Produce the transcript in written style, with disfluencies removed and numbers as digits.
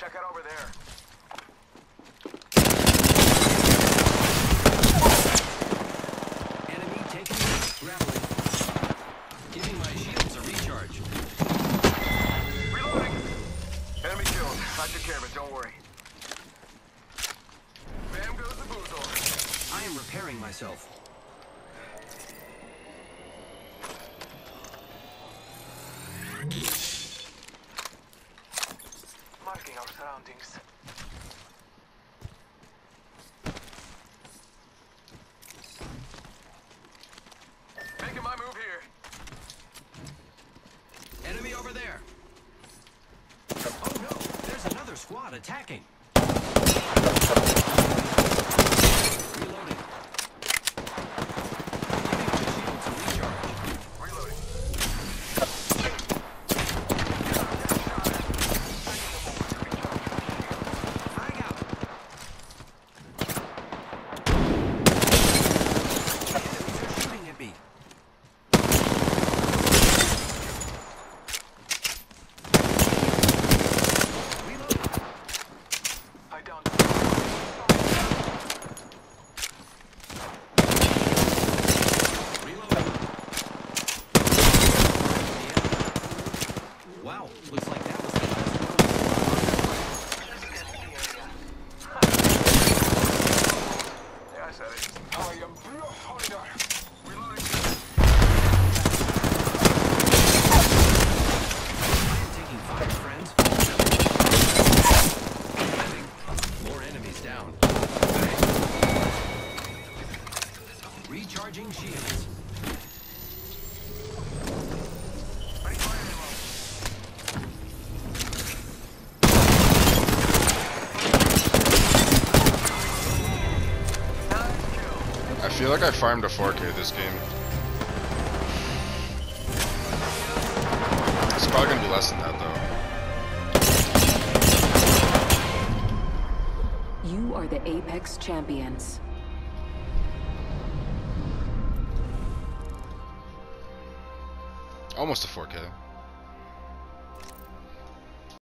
Check it over there. Enemy taking it. Grappling. Giving my shields a recharge. Reloading. Enemy killed. I took care of it, don't worry. Bam goes the boozle. I am repairing myself. Marking our surroundings. Making my move here. Enemy over there. Oh no, there's another squad attacking. Reloading. Giving my shields a recharge. Reloading. Frag out. Enemies are shooting at me. Reloading. I downed. Reloading. Wow, looks like that was the last one. Yeah, I said it. I am Bloodhunter. Reloading. I am taking fire, friends. Reloading. More enemies down. Recharging shields. Ready for ammo. Nice kill. I feel like I farmed a 4K this game. It's probably gonna be less than that though. You are the Apex Champions. Almost a 4K.